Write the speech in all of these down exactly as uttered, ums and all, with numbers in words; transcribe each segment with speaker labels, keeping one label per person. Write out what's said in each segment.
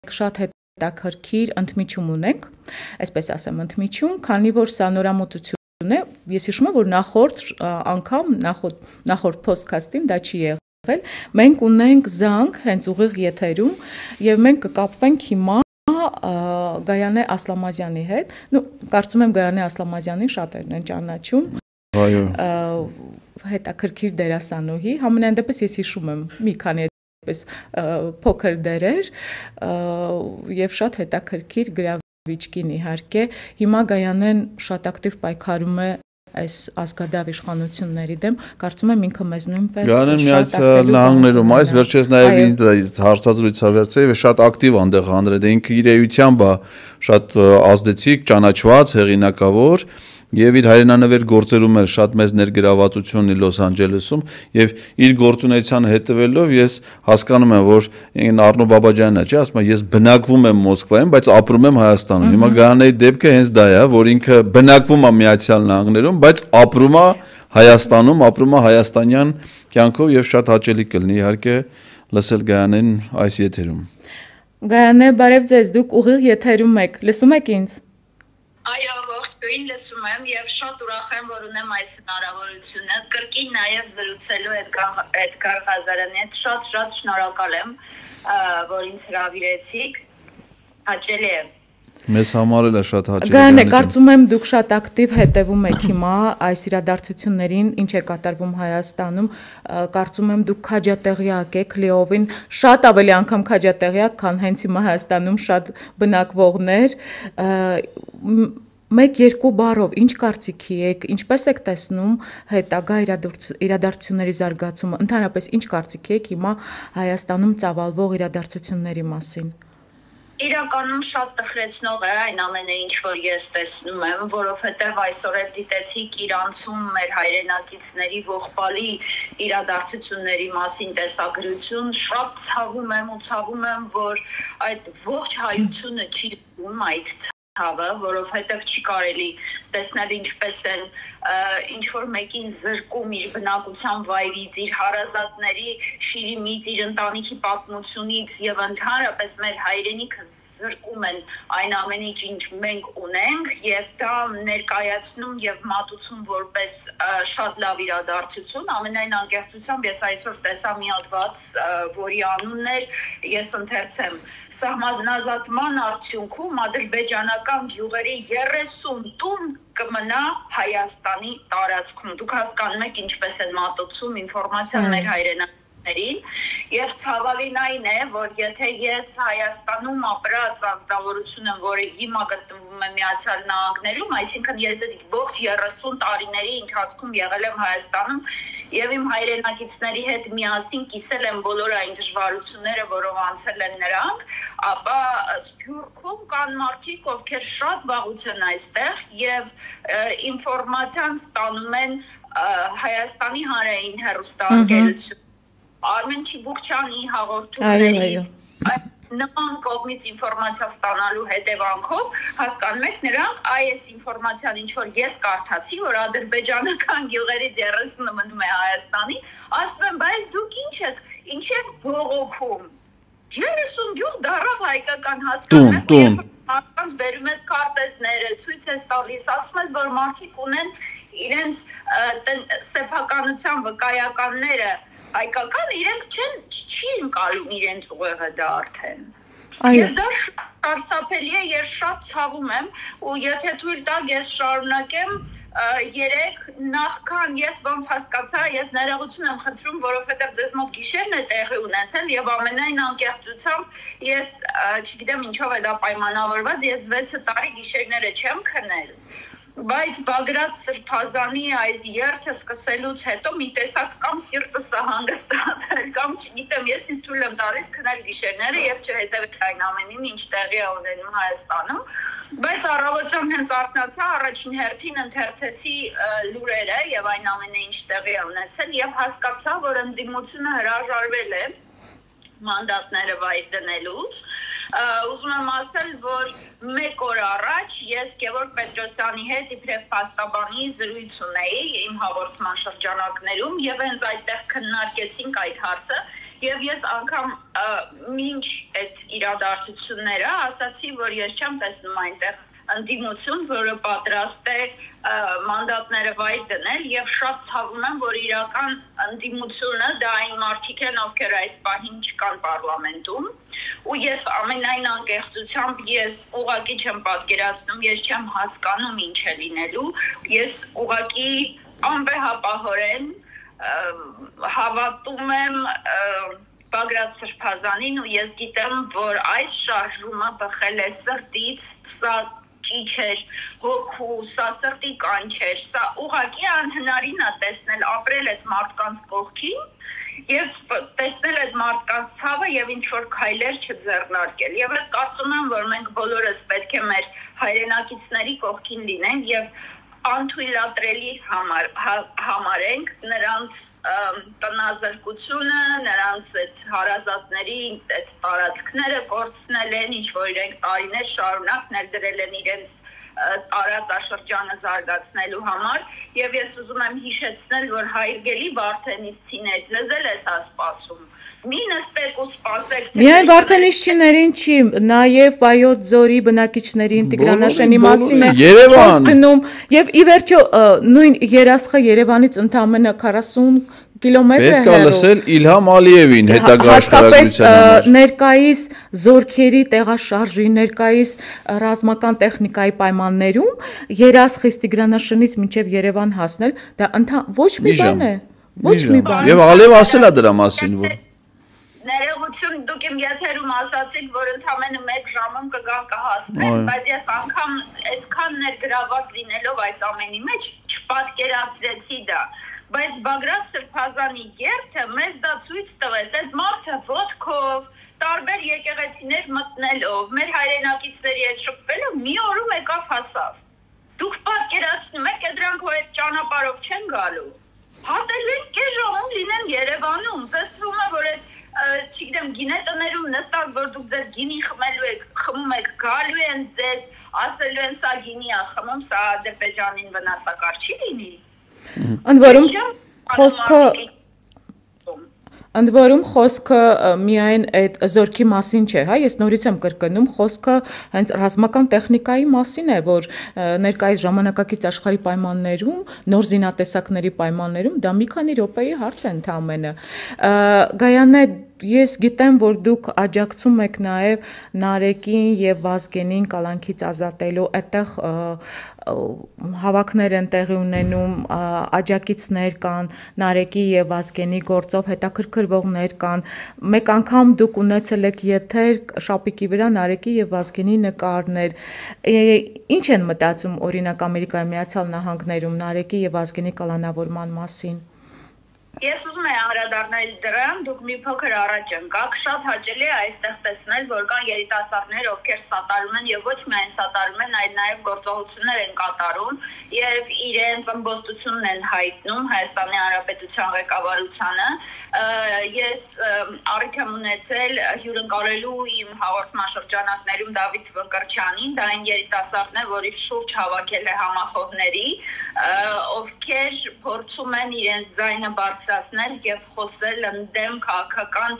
Speaker 1: շատ հետաքրքիր ընդմիջում ունենք, այսպես ասեմ, ընդմիջում, քանի որ սա նորամուծություն է, ես հիշում եմ, որ նախորդ անգամ, նախորդ, նախորդ podcast-ին դա չի եղել, մենք ունենք զանգ հենց ուղիղ եթերում եւ մենք կկապվենք հիմա Գայանե Ասլամազյանի հետ, ну, կարծում եմ Գայանե Ասլամազյանին շատերն են ճանաչում,
Speaker 2: այո,
Speaker 1: հետաքրքիր դերասանուհի, համենայն դեպս ես հիշում եմ մի քանի պես փոքր դերեր եւ շատ հետաքրքիր գրավիչ կին իհարկե հիմա Գայանեն շատ ակտիվ պայքարում է այս ազգադավ իշխանությունների դեմ կարծում եմ ինքը մեզ նույնպես
Speaker 2: Գայանեն Միացյալ Նահանգներում այս վերջերս նաեւ ինձ հարցազրույց ավերցրել եւ շատ ակտիվ այնտեղ հանրել է ինքը իր էությամբ է շատ ազդեցիկ ճանաչված հեղինակավոր Եվ իր հայրենանվեր գործերում էլ շատ մեծ ներգրավվածություն ունի Լոս Անջելեսում եւ իր գործունեությանը հետևելով ես հասկանում եմ որ Արնո Բաբաջանն է, չէ, ասում է ես բնակվում եմ Մոսկվայում, բայց ապրում եմ Հայաստանում։ Հիմա Գայանեի դեպքը հենց դա է, որ ինքը բնակվում է Միացյալ Նահանգներում, բայց ապրում է Հայաստանում, ապրում է հայաստանյան կյանքով եւ շատ հաճելի կլինի իհարկե լսել Գայանեն այս եթերում։
Speaker 1: Գայանե, բարև ձեզ, դուք ուղիղ եթերում եք, լսում եք ինձ։
Speaker 3: Այո, ողջույն, լսում եմ եւ շատ ուրախ եմ, որ ունեմ այս հնարավորությունը կրկին նաեւ զրուցելու Էդգար Ղազարյանի հետ շատ-շատ շնորհակալ եմ, որ ինձ հրավիրեցիք, հաճելի է։
Speaker 2: Մեզ համար էլ է շատ հաճելի։
Speaker 1: Գայանե, կարծում եմ դուք շատ ակտիվ հետևում եք հիմա այս իրադարձություններին, ինչ է կատարվում Հայաստանում, կարծում եմ դուք քաջատեղյակ եք լիովին, շատ ավելի անգամ քաջատեղյակ, քան հենց հիմա Հայաստանում շատ բնակվողներ, մեկ-երկու բառով ինչ կարծիքի եք, ինչպես եք տեսնում հետագա իրադարձությունների զարգացումը, ընդհանրապես ինչ կարծիքի եք հիմա Հայաստանում ծավալվող իրադարձությունների մասին։
Speaker 3: Իրականում շատ տխրեցնող է այն ամենը, ինչ որ ես տեսնում եմ, որովհետև այսօր էլ դիտեցիք Իրանցում մեր հայրենակիցների ողբալի իրադարձությունների մասին տեսագրություն, շատ ցավում եմ ու ցավում եմ, որ այդ ողջ հայությունը չի զգում այդ ցավը, որովհետև չի կարելի տեսնել ինչպես են ինչ որ մեկին զրկում իր բնակության վայրից, իր հարազատների շիրիմից, իր ընտանիքի պատմությունից եւ ընդհանրապես մեր հայրենիքը զրկում են այն ամենից, ինչ մենք ունենք եւ դա ներկայացնում եւ մատուցում որպես շատ լավ իրադարձություն, ամենայն անկեղծությամբ ես այսօր տեսա մի հատված, որի անունն էր, ես ընթերցեմ, սահմանազատման արդյունքում ադրբեջանական գյուղերի երեսուն տուն կմնա Հայաստանի տարածքում։ Դուք հասկանում եք ինչպես են մատուցում ինֆորմացիան մեր հայրենակիցներին եւ ցավալին այն է, որ եթե ես Հայաստանում ապրած անձնավորություն եմ, որը հիմա գտնվում է Միացյալ Նահանգներում, այսինքն ես այս ողջ երեսուն տարիների ընթացքում եղել եմ Հայաստանում եւ իմ հայրենակիցների հետ միասին կիսել եմ բոլոր այն դժվարությունները, որով անցել են նրանք, ապա Սփյուռքում կան մարդիկ, ովքեր շատ վաղուց են այստեղ եւ ինֆորմացիան ստանում են Հայաստանի հանրային հեռուստաընկերություն Արմեն Չիբուկչյանի հաղորդումներից նման կողմից ինֆորմացիա ստանալու հետևանքով հասկանում եք նրանք այս ինֆորմացիան ինչ որ ես կարդացի որ ադրբեջանական գյուղերից երեսունը մնում է Հայաստանի ասում եմ բայց դուք ինչ եք ինչ եք բողոքում երեսուն գյուղ դառավ հայկական հասկանում եք երբ մարդկանց բերում ես քարտեզները ցույց ես տալիս ասում ես որ մարդիկ ունեն իրենց սեփականության վկայականները հայկական իրենք չեն չի ընկալում իրենց ուղեղը դա արդեն Եվ դա սարսափելի է ես շատ ցավում եմ ու եթե թույլ տաք ես շարունակեմ երեք նախքան ես ոնց հասկացա ես ներողություն եմ խնդրում որովհետև ձեզ մոտ գիշերն է տեղի ունեցել եւ ամենայն անկեղծությամբ ես չգիտեմ ինչով է դա պայմանավորված ես վեց տարի գիշերները չեմ քնել Բայց Բագրատ Սրբազանի այս երթը սկսելուց հետո մի տեսակ կամ սիրտս հանգստացել կամ չգիտեմ ես ինձ թույլ եմ տալիս քնել գիշերները եւ չհետեւել այն ամենին ինչ տեղի է ունենում Հայաստանում բայց առավոտյան հենց արթնացա առաջին հերթին ընթերցեցի լուրերը եւ այն ամենը ինչ տեղի է ունեցել եւ հասկացա որ ընդդիմությունը հրաժարվել է մանդատները վայր դնելուց ուզում եմ ասել որ մեկ օր առաջ ես Գևորգ Պետրոսյանի հետ իբրև փաստաբանի զրույց ունեի իմ հաղորդման շրջանակներում եւ հենց այդտեղ քննարկեցինք այդ հարցը Եվ ես անգամ մինչ այդ իրադարձությունները ասացի, որ ես չեմ տեսնում այնտեղ ընդդիմություն, որը պատրաստ է մանդատները վայր դնել եւ շատ ցավում եմ, որ իրական ընդդիմությունը դա այն մարդիկ են, ովքեր այս պահին չկան պարլամենտում, ու ես ամենայն անկեղծությամբ ես ուղղակի չեմ պատկերացնում, ես չեմ հասկանում ինչ է լինելու, ես ուղղակի անվեհապահորեն հավատում եմ Բագրատ Սրբազանին ու ես գիտեմ, որ այս շարժումը բխել է սրտից, սա ճիչ էր, հոգու, սա սրտի կանչեր, սա ուղղակի անհնարին է տեսնել, ապրել այդ մարդկանց կողքին եւ տեսնել այդ մարդկանց ցավը եւ ինչ որ քայլեր չձեռնարկել։ Եվ ես կարծում եմ, որ մենք բոլորս պետք է մեր հայրենակիցների կողքին լինենք եւ անթույլատրելի համար համարենք նրանց տնազրկությունը, նրանց այդ հարազատների այդ տարածքները կորցնել են, ինչ որ իրենք տարիներ շարունակ ներդրել են իրենց տարածաշրջանը զարգացնելու համար եւ ես ուզում եմ հիշեցնել, որ հարգելի վարդենիսցիներ, ձեզ էլ էս սպասում Մի նստեք ու սպասեք
Speaker 1: Միայն վարդենիսցիներին չի, նաև Վայոց ձորի բնակիչներին Տիգրանաշենի մասին է խոսք գնում եւ ի վերջո նույն երասխը Երևանից ընդամենը քառասուն կիլոմետր է հեռու։
Speaker 2: Պետք է լսել Իլհամ Ալիևին հետագա աշխարհագրության համար։
Speaker 1: Ներկայիս զորքերի տեղաշարժի, ներկայիս ռազմական տեխնիկայի պայմաններում երասխից Տիգրանաշենից մինչև Երևան հասնել, դա ոչ մի բան է, ոչ մի բան։
Speaker 2: Եվ Ալիևը ասել է դրա մասին, որ
Speaker 3: Ներողություն, դուք իմ եթերում ասացիք, որ ընդամենը մեկ ժամում կգան կհասնեն, բայց ես անգամ այսքան ներգրաված լինելով այս ամենի մեջ չպատկերացրեցի դա, բայց Բագրատ Սրբազանի երթը մեզ դա ցույց տվեց, այդ մարդը ոտքով, տարբեր եկեղեցիներ մտնելով, մեր հայրենակիցների հետ շփվելով մի օրում եկավ հասավ։ Դուք պատկերացնում եք, դրանք հո այդ ճանապարհով չեն գալու։ Հատելու են կես ժամում լինեն Երևանում, ձեզ թվում է, որ այդ չգիտեմ, գինետներում նստած, որ դուք ձեր գինի խմելու եք, խմում եք, գալու են ձեզ, ասելու են սա գինի է խմում, սա Ադրբեջանին վնասակար չի լինի։
Speaker 1: Ընդ որում խոսքը Ընդ որում խոսքը միայն այդ զորքի մասին չէ, հա, ես նորից եմ կրկնում, խոսքը հենց ռազմական տեխնիկայի մասին է, որ ներկայիս ժամանակակից աշխարհի պայմաններում, նոր զինատեսակների պայմաններում դա մի քանի րոպեի հարց է ընդամենը։ Գայանե, ես գիտեմ, որ դուք աջակցում եք նաև Նարեկին եւ Վազգենին կալանքից ազատելու, այդտեղ հավաքներ են տեղի ունենում, աջակիցներ կան, Նարեկի եւ Վազգենի գործով հետաքրքրվողներ կան։ Մեկ անգամ դուք ունեցել եք եթեր շապիկի վրա Նարեկի եւ Վազգենի նկարներ։ Ինչ են մտածում օրինակ Ամերիկայի Միացյալ Նահանգներում Նարեկի եւ Վազգենի կալանավորման մասին։
Speaker 3: Ես ուզում եմ անդրադառնալ դրան, դուք մի փոքր առաջ ընկաք, շատ հաճելի է այստեղ տեսնել, որ կան երիտասարդներ, ովքեր սատարում են եւ ոչ միայն սատարում են, այլ նաեւ գործողություններ են կատարում եւ իրենց ըմբոստությունն են հայտնում Հայաստանի Հանրապետության ղեկավարությանը։ Ես առիթ եմ ունեցել հյուրընկալելու իմ հաղորդաշրջանակներում Դավիթ Վկրչյանին, դա այն երիտասարդն է, որի շուրջ հավաքել է համախոհների, ովքեր փորձում են իրենց ձայնը բարձրացնել եւ խոսել ընդդեմ քաղաքական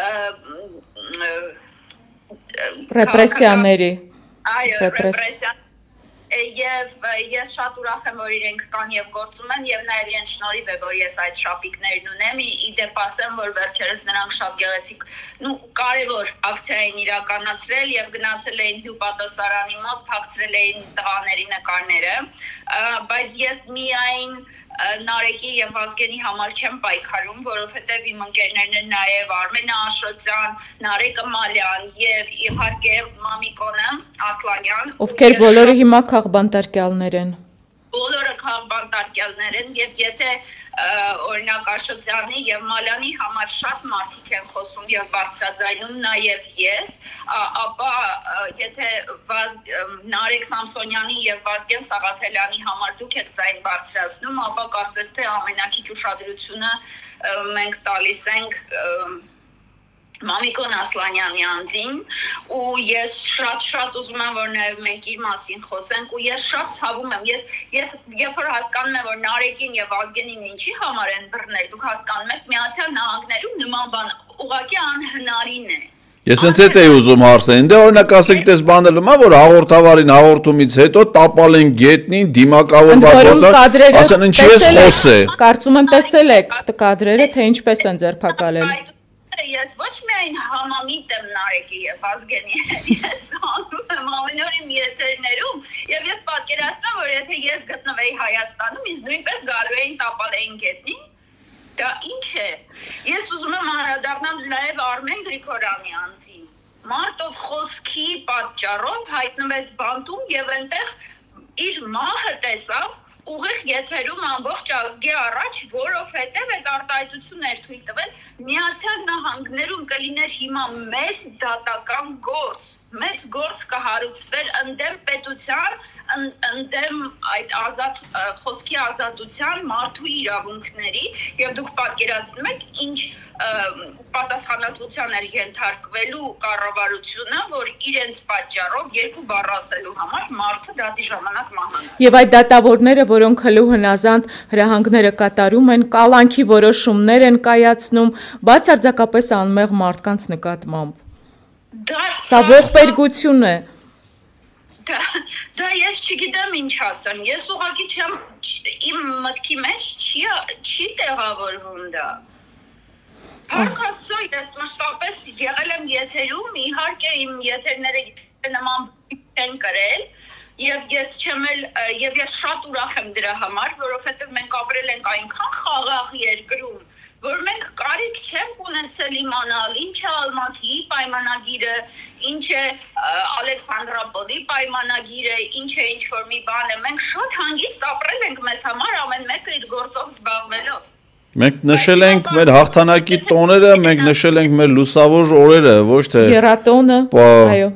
Speaker 1: ռեպրեսիաների։
Speaker 3: Այո, ռեպրեսիա Եվ ես շատ ուրախ եմ, որ իրենք կան եւ գործում են եւ նաեւ իրենց շնորհիվ է, որ ես այդ շապիկներն ունեմ, ի դեպ ասեմ, որ վերջերս նրանք շատ գեղեցիկ, նու կարևոր ակցիա են իրականացրել եւ գնացել էին հյուպատոսարանի մոտ, փակցրել էին տղաների նկարները, բայց ես միայն Նարեկի եւ Վազգենի համար չեմ պայքարում, որովհետեւ իմ ընկերներն են նաեւ Արմեն Աշոտյան, Նարեկ Մալյան եւ իհարկե Մամիկոնը Ասլանյան,
Speaker 1: ովքեր բոլորը հիմա քաղբանտարկյալներ են։
Speaker 3: Բոլորը քաղբանտարկյալներ են եւ եթե օրինակ Աշոտյանի եւ Մալյանի համար շատ մարդիկ են խոսում եւ բարձրաձայնում նաեւ ես, ապա եթե Նարեկ Սամսոնյանի եւ Վազգեն Սաղաթելյանի համար դուք եք ձայն բարձրացնում, ապա կարծես թե ամենակիչ ուշադրությունը մենք տալիս ենք Մամիկոն Ասլանյանի անձին ու ես շատ-շատ ուզում եմ, որ նաև մենք իր մասին խոսենք ու ես շատ ցավում եմ, ես ես երբ որ հասկանում եմ, որ Նարեկին եւ Վազգենին ինչի համար են բռնել, դուք հասկանում եք Միացյալ Նահանգներում նման բան ուղղակի անհնարին է։
Speaker 2: Ես ինձ հետ էի ուզում հարցնել, դե օրինակ ասեք դες բանել ումա, որ հաղորդավարին հաղորդումից հետո տապալ են գետնին, դիմակավորված գործար, ասեն ինչի ես խոսե։
Speaker 1: Կարծում եմ տեսել եք կադրերը, թե ինչպես են ձերբակալել։
Speaker 3: Ես ոչ միայն համամիտ եմ Նարեկի եւ Վազգենի, ես անում եմ ամեն օր իմ եթերներում եւ ես պատկերացնում եմ, որ եթե ես գտնվեի Հայաստանում, ինձ նույնպես գալու էին տապալեին գետնին։ Դա ինչ է։ Ես ուզում եմ անդրադառնալ նաեւ Արմեն Գրիգորյանցին։ Մարտով խոսքի պատճառով հայտնվեց բանտում եւ այնտեղ իր մահը տեսավ ուղիղ եթերում ամբողջ ազգի առաջ, որովհետև այդ արտահայտություններ թույլ տվել Միացյալ Նահանգներում կլիներ հիմա մեծ դատական գործ, մեծ գործ կհարուցվեր ընդդեմ պետության, ընդդեմ այդ ազատ խոսքի ազատության, մարդու իրավունքների եւ դուք պատկերացնում եք ինչ պատասխանատվության էր ենթարկվելու կառավարությունը, որ իրենց պատճառով երկու բառ ասելու համար մարդը դատի ժամանակ մահանա։
Speaker 1: Եվ այդ դատավորները, որոնք հլու հնազանդ հրահանգները կատարում են, կալանքի որոշումներ են կայացնում, բացարձակապես անմեղ մարդկանց նկատմամբ։ Սա ողբերգություն է։
Speaker 3: Դա, դա ես չգիտեմ ինչ ասեմ։ Ես ուղղակի չեմ իմ մտքի մեջ չի չի տեղավորվում դա։ Փառքաստո ես մշտապես եղել եմ եթերում, իհարկե իմ եթերները նման են կրել, եւ ես չեմ էլ եւ ես շատ ուրախ եմ դրա համար, որովհետեւ մենք ապրել ենք այնքան խաղաղ երկրում, որ մենք կարիք չենք ունեցել իմանալ ինչ է Ալմատիի պայմանագիրը, ինչ է Ալեքսանդրապոլի պայմանագիրը, ինչ է ինչ որ մի բան է, մենք շատ հանգիստ ապրել ենք մեզ համար ամեն մեկը իր գործով զբաղվելով։
Speaker 2: Մենք նշել ենք մեր հաղթանակի տոները, մենք նշել ենք մեր լուսավոր օրերը, ոչ թե
Speaker 1: Եռատոնը, այո։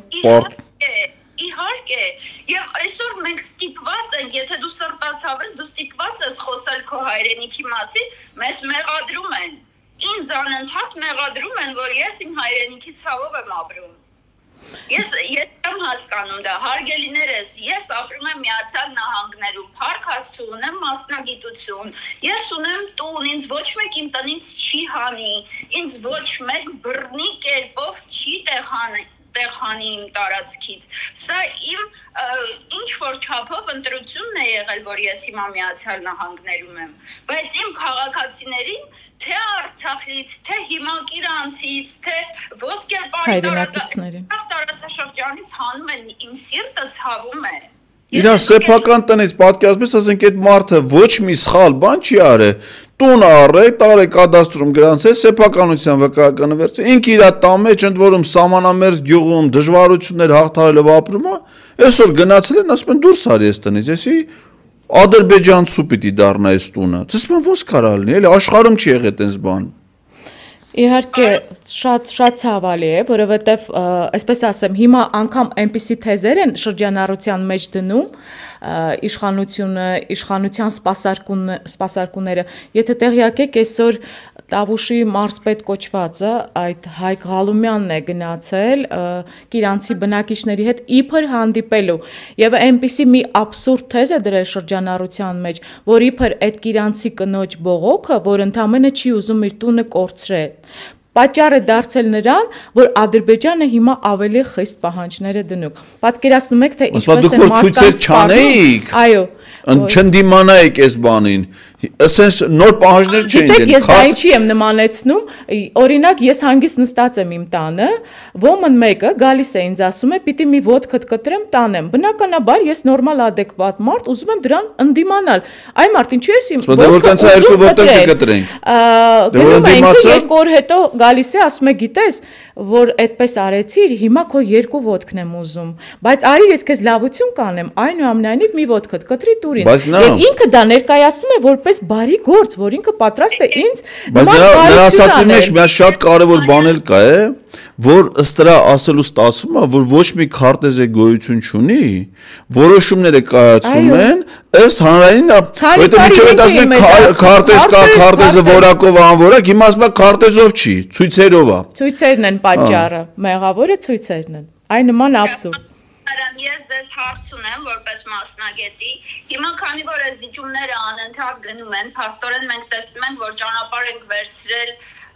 Speaker 3: Իհարկե, եւ այսօր մենք ստիպված ենք, եթե դու սրտացավ ես, դու ստիպված ես խոսել քո հայրենիքի մասին, մեզ մեղադրում են։ Ինձ անընդհատ մեղադրում են, որ ես իմ հայրենիքի ցավով եմ ապրում։ Ես եմ հասկանում դա, հարգելիներս, ես ապրում եմ Միացյալ Նահանգներում, Փառք Աստծո, ունեմ մասնագիտություն, ես ունեմ տուն, ինձ ոչ մեկ իմ տնից չի հանի, ինձ ոչ մեկ բռնի կերպով չի տեղանի, տեղանի իմ տարածքից։ Սա իմ ինչ որ չափով ընտրությունն է եղել, որ ես հիմա Միացյալ Նահանգներում եմ, բայց իմ քաղաքացիներին թե Արցախից, թե հիմա Իրանցից, թե Ոսկերպարի տարածաշրջանից հանում են, իմ սիրտը ցավում է։
Speaker 2: Իր սեփական տնից պատկերացնես, ասենք այդ մարդը ոչ մի սխալ բան չի արել, տուն առե, տարե կադաստրում գրանցել, սեփականության վկայականը վերցրել, ինքը իր տան մեջ ընդ որում սահմանամերձ գյուղում դժվարություններ հաղթահարելով ապրում է, այսօր գնացել են, ասում են դուրս արի այս տնից, էսի ադրբեջանցու պիտի դառնա այս տունը։ Դες բան ո՞նց կարա լինի, էլի աշխարհում չի եղել այդպես բան։
Speaker 1: Իհարկե շատ շատ ցավալի է, որովհետև այսպես ասեմ, հիմա անգամ այնպիսի թեզեր են շրջանառության մեջ դնում, իշխանությունը, իշխանության սպասարկումները, եթե տեղյակ եք, այսօր Տավուշի մարզպետ կոչվածը այդ Հայկ Ղալումյանն է գնացել Կիրանցի բնակիչների հետ իբր հանդիպելու եւ այնպիսի մի աբսուրդ թեզ է դրել շրջանառության մեջ, որ իբր այդ Կիրանցի կնոջ բողոքը, որ ընդամենը չի ուզում իր տունը կորցրել, պատճառ է դարձել նրան, որ Ադրբեջանը հիմա ավելի խիստ պահանջներ է դնում։ Պատկերացնում եք, թե ինչպես են մարդկանց սպառնում։ Այո,
Speaker 2: չնդիմանայիք այս բանին, ասես նոր պահանջներ չեն դեն։
Speaker 1: Ես դա ինչի եմ նմանեցնում, օրինակ ես հանգիստ նստած եմ իմ տանը, ոմն մեկը գալիս է ինձ ասում է, պիտի մի ոդկը կտրեմ, տանեմ։ Բնականաբար ես նորմալ ադեկվատ մարդ, ուզում եմ դրան ընդդիմանալ։ Այ մարդ, ինչու ես իմ ոդկը կտրեմ։ Գնում է ինքը երկու օր հետո գալիս է, ասում է, գիտես, որ այդպես արեցիր, հիմա քո երկու ոդկն եմ ուզում, բայց արի ես քեզ լավություն կանեմ, այնուամենայնիվ մի ոդկը կտրի տուրին։ Եվ ինքը դա ներկայացնում է որպես բարի գործ, որ ինքը պատրաստ է ինձ
Speaker 2: նման բարություն մեջ մի շատ կարևոր բան էլ կա է, որ ըստ դրա ասելու ստացվում է, որ ոչ մի քարտեզե գոյություն չունի, որոշումները կայացում են ըստ հանրային, որտեղ միջև ասում են քարտեզ կա, քարտեզը որակով անորակ, հիմա ասում են քարտեզով չի, ցույցերով է։
Speaker 1: Ցույցերն են պատճառը, մեղավորը ցույցերն են։ Այն նման աբսուրդ։
Speaker 3: Ես դες հարց ունեմ որպես մասնագետի, հիմա քանի որ այս զիջումները անընդհատ գնում են, փաստորեն մենք տեսնում ենք, որ ճանապարհ ենք վերցրել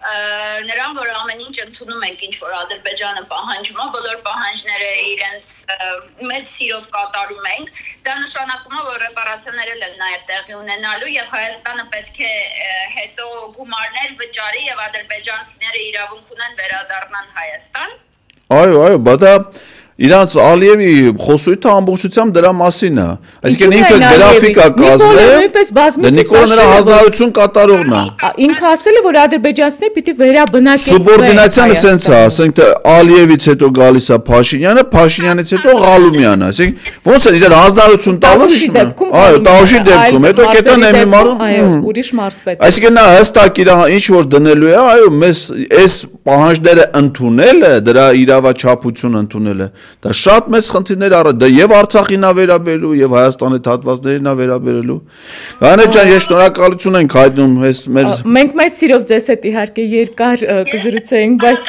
Speaker 3: նրան, որ ամեն ինչ ընդունում ենք, ինչ որ Ադրբեջանը պահանջում է, բոլոր պահանջները իրենց մեծ սիրով կատարում ենք, դա նշանակում է, որ ռեպարացիաներ են նաև տեղի ունենալու եւ Հայաստանը պետք է հետո գումարներ վճարի եւ ադրբեջանցիները իրավունք ունեն վերադառնան Հայաստան։
Speaker 2: Այո, այո, բայց դա իրանց Ալիևի խոսույթը ամբողջությամբ դրա մասին է։ Այսինքն ինքը գրաֆիկ է կազմել, դե Նիկոլը նրա հանձնարարություն կատարողն է։
Speaker 1: Ինքը ասել է, որ ադրբեջանցիները պիտի վերաբնակեցվեն։
Speaker 2: Սուբորդինացիանը սենց է, ասենք թե Ալիևից հետո գալիս է Փաշինյանը, Փաշինյանից հետո Ղալումյանը, այսինքն ոնց են իրար հանձնարարություն տալու
Speaker 1: դեպքում,
Speaker 2: այո, Տավուշի դեպքում, հետո կետան եմի մարում,
Speaker 1: այո, ուրիշ մարզպետ։
Speaker 2: Այսինքն նա հստակ իր ինչ որ դնելու է, այո, մեզ այս պահանջները ընդունելը, դրա իրավաչափությունը ընդունելը դա շատ մեծ խնդիրներ առ դա եւ Արցախին է վերաբերելու եւ Հայաստանի հատվածներին է վերաբերելու։ Ղանե ջան, ես շնորհակալություն ենք հայտնում այս մեր
Speaker 1: մենք մեծ սիրով ձեզ հետ իհարկե երկար կզրուցեինք, բայց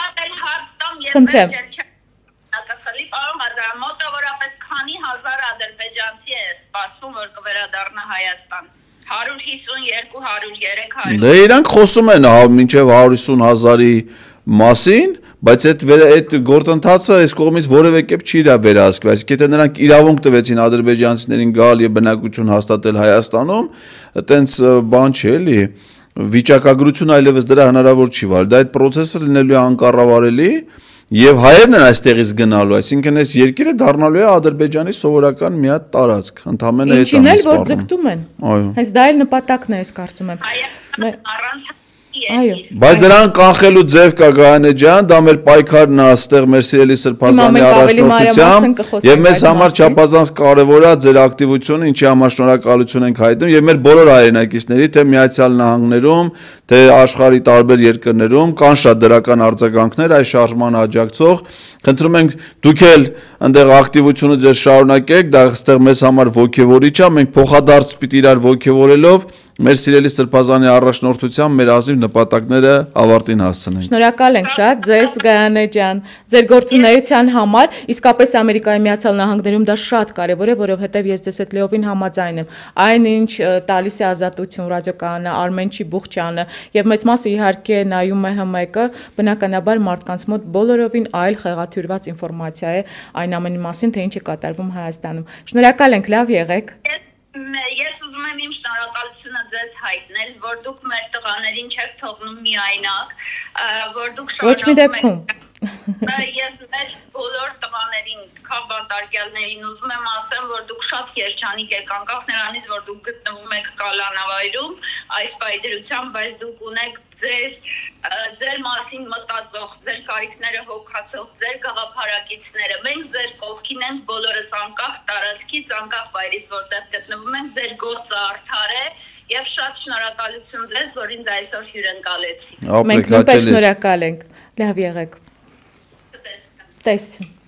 Speaker 1: խնդրեմ
Speaker 3: Նակասալի պարոն Ղազարյան, մոտավորապես քանի հազար ադրբեջանցի է սպասվում, որ կվերադառնա Հայաստան։ հարյուր հիսունյոթ, հարյուր երեք, հարյուր
Speaker 2: Դե իրանք խոսում են մինչև հարյուր հիսուն հազարի մասին, բայց այդ այդ գործընթացը այս կողմից որևէ կերպ չի վերահսկվել։ Այսինքն եթե նրանք իրավունք տվեցին ադրբեջանցիներին գալ եւ բնակություն հաստատել Հայաստանում, այտենց բան չէ, էլի վիճակագրություն այլևս դրա հնարավոր չի վար։ Դա այդ process-ը լինելու է անկառավարելի եւ հայերն են այստեղից գնալու, այսինքն այս երկիրը դառնալու է Ադրբեջանի սովորական մի հատ տարածք, ընդհանրապես այդ
Speaker 1: Ինչին էլ որ ձգտում են։
Speaker 2: Այո։
Speaker 1: Հենց դա էլ նպատակն է, ես կարծում եմ։
Speaker 3: առանց
Speaker 1: Այո։
Speaker 2: Բայց դրան կանխելու ձև կա Գայանե ջան, դա մեր պայքարն է այստեղ մեր սիրելի Սրբազանի առաջնորդությամբ եւ մեզ համար չափազանց կարեւոր է ձեր ակտիվությունը, ինչի համար շնորհակալություն ենք հայտնում եւ մեր բոլոր հայրենակիցների, թե Միացյալ Նահանգներում, թե աշխարհի տարբեր երկրներում կան շատ դրական արձագանքներ այս շարժմանը աջակցող։ Խնդրում ենք դուք էլ այնտեղ ակտիվությունը ձեր շարունակեք, դա այստեղ մեզ համար ոգևորիչ է, մենք փոխադարձ պիտի իրար ոգևորելով մեր սիրելի Սրբազանի առաջնորդությամբ մեր ազնիվ նպատակները ավարտին հասցնենք։
Speaker 1: Շնորհակալ ենք շատ ձեզ Գայանե ջան, ձեր գործունեության համար, իսկապես Ամերիկայի Միացյալ Նահանգներում դա շատ կարևոր է, որովհետև ես ձեզ հետ լիովին համաձայն եմ։ Այնինչ տալիս է Ազատություն ռադիոկայանը, Արմենչի Բուխչյանը եւ մեծ մասը իհարկե նայում է Հ M E-ը, բնականաբար մարդկանց մոտ բոլորովին այլ խեղաթյուրված ինֆորմացիա է այն ամենի մասին, թե ինչ է կատարվում Հայաստանում։ Շնորհակալ ենք, լավ եղեք։
Speaker 3: Ես ուզում եմ իմ շնորհակալությունը ձեզ հայտնել, որ դուք մեր տղաներին չեք թողնում միայնակ, որ դուք
Speaker 1: շարունակում եք
Speaker 3: Ես մեր բոլոր տղաներին, քաղբանտարկյալներին ուզում եմ ասեմ, որ դուք շատ երջանիկ եք, անկախ նրանից, որ դուք գտնվում եք կալանավայրում այս պայդրությամբ, բայց դուք ունեք ձեր ձեր մասին մտածող, ձեր կարիքները հոգացող, ձեր գաղափարակիցները։ Մենք ձեր կողքին ենք բոլորս, անկախ տարածքից, անկախ վայրից, որտեղ գտնվում ենք, ձեր գործը արդար է եւ շատ շնորհակալություն ձեզ, որ ինձ այսօր հյուրընկալեցիք։
Speaker 1: Մենք նույնպես շնորհակալ ենք։ Լավ եղեք։ Տեսություն։